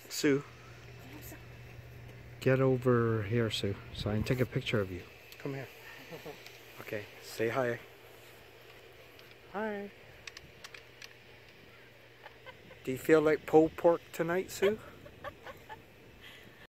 Sue, get over here, Sue, so I can take a picture of you. Come here. Okay, say hi. Hi. Do you feel like pulled pork tonight, Sue?